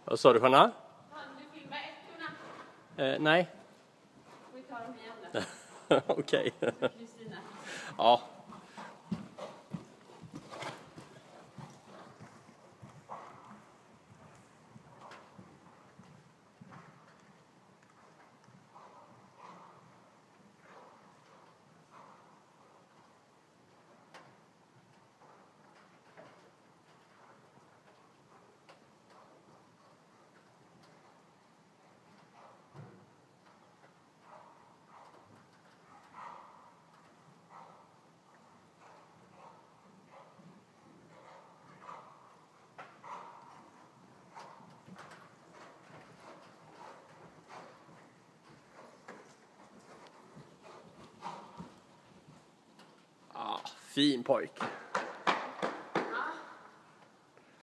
Vad sa du, Hanna? Han du filma ettorna? Nej. Vi tar dem igen då. Okej. Kristina. Ja. Fin pojk.